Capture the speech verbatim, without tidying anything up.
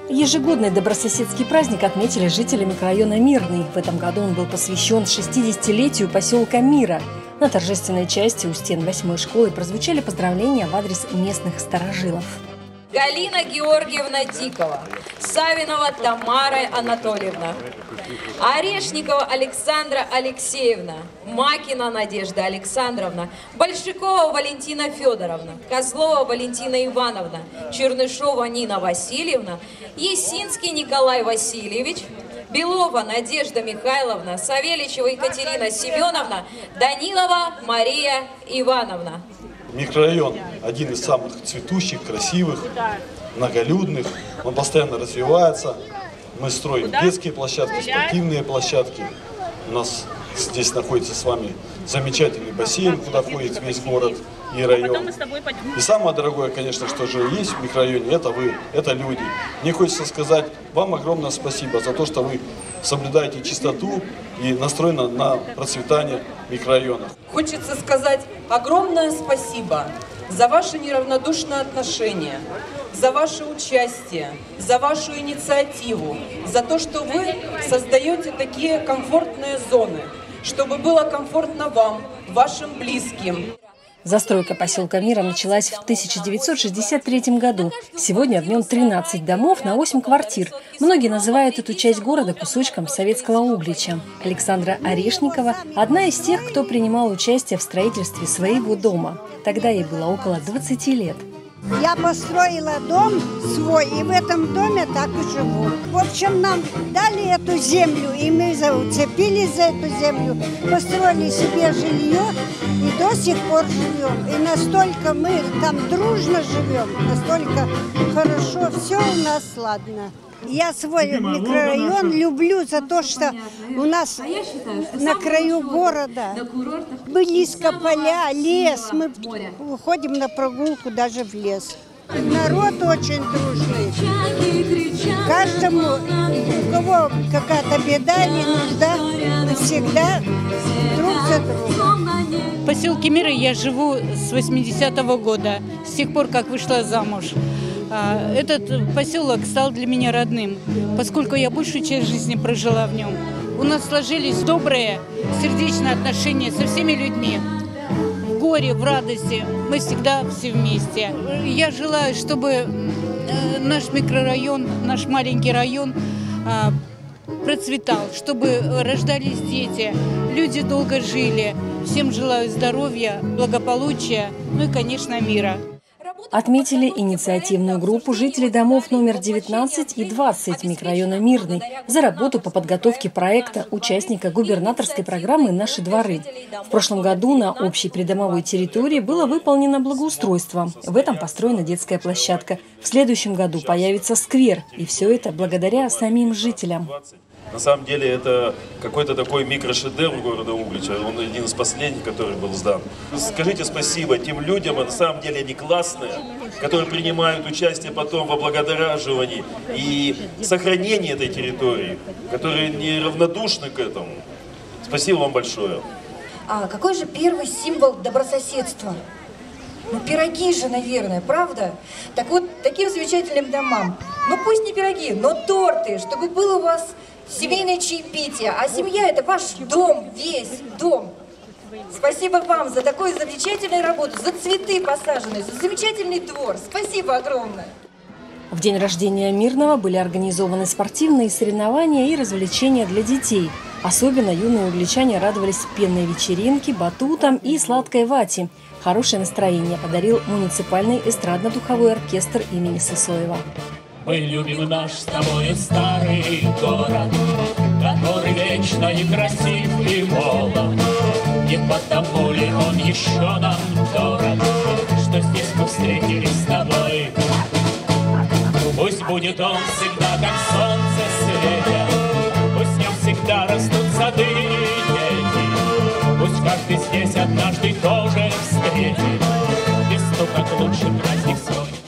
Ежегодный добрососедский праздник отметили жители микрорайона Мирный. В этом году он был посвящен шестидесятилетию поселка Мира. На торжественной части у стен восьмой школы прозвучали поздравления в адрес местных старожилов. Галина Георгиевна Дикова, Савинова Тамара Анатольевна, Орешникова Александра Алексеевна, Макина Надежда Александровна, Большакова Валентина Федоровна, Козлова Валентина Ивановна, Чернышова Нина Васильевна, Есинский Николай Васильевич, Белова Надежда Михайловна, Савельичева Екатерина Семеновна, Данилова Мария Ивановна. Микрорайон один из самых цветущих, красивых, многолюдных. Он постоянно развивается. Мы строим детские площадки, спортивные площадки. У нас здесь находится с вами замечательный бассейн, куда входит весь город и район. И самое дорогое, конечно, что же есть в микрорайоне, это вы, это люди. Мне хочется сказать вам огромное спасибо за то, что вы соблюдаете чистоту и настроены на процветание микрорайона. Хочется сказать огромное спасибо за ваше неравнодушное отношение, за ваше участие, за вашу инициативу, за то, что вы создаете такие комфортные зоны, чтобы было комфортно вам, вашим близким. Застройка поселка Мира началась в тысяча девятьсот шестьдесят третьем году. Сегодня в нем тринадцать домов на восемь квартир. Многие называют эту часть города кусочком советского Углича. Александра Орешникова – одна из тех, кто принимал участие в строительстве своего дома. Тогда ей было около двадцати лет. Я построила дом свой, и в этом доме так и живу. В общем, нам дали эту землю, и мы уцепились за эту землю, построили себе жилье, и до сих пор живем. И настолько мы там дружно живем, настолько хорошо, все у нас ладно. Я свой микрорайон люблю за то, что у нас на краю города близко поля, лес. Мы уходим на прогулку даже в лес. Народ очень дружный. Каждому, у кого какая-то беда, не нужда, всегда друг за другом. В поселке Мира я живу с восьмидесятого года, с тех пор, как вышла замуж. Этот поселок стал для меня родным, поскольку я большую часть жизни прожила в нем. У нас сложились добрые, сердечные отношения со всеми людьми. В горе, в радости мы всегда все вместе. Я желаю, чтобы наш микрорайон, наш маленький район процветал, чтобы рождались дети, люди долго жили. Всем желаю здоровья, благополучия, ну и, конечно, мира. Отметили инициативную группу жителей домов номер девятнадцать и двадцать микрорайона Мирный за работу по подготовке проекта участника губернаторской программы «Наши дворы». В прошлом году на общей придомовой территории было выполнено благоустройство. В этом построена детская площадка. В следующем году появится сквер. И все это благодаря самим жителям. На самом деле это какой-то такой микрошедевр города Углича. Он один из последних, который был сдан. Скажите спасибо тем людям, а на самом деле они классные, которые принимают участие потом в облагодораживании и сохранении этой территории, которые неравнодушны к этому. Спасибо вам большое. А какой же первый символ добрососедства? Ну, пироги же, наверное, правда? Так вот, таким замечательным домам, ну пусть не пироги, но торты, чтобы было у вас семейное чаепитие. А семья – это ваш дом, весь дом. Спасибо вам за такую замечательную работу, за цветы посаженные, за замечательный двор. Спасибо огромное. В день рождения Мирного были организованы спортивные соревнования и развлечения для детей. Особенно юные угличане радовались пенной вечеринке, батутам и сладкой вате. Хорошее настроение подарил муниципальный эстрадно-духовой оркестр имени Сысоева. Мы любим наш с тобой старый город, который вечно и красив, и молод. Не потому ли он еще нам дорог, что здесь мы встретились с тобой? Пусть будет он всегда, как солнце светит, пусть в нем всегда растут сады и дети. Пусть каждый здесь однажды тоже встретит весну, как лучший праздник свой.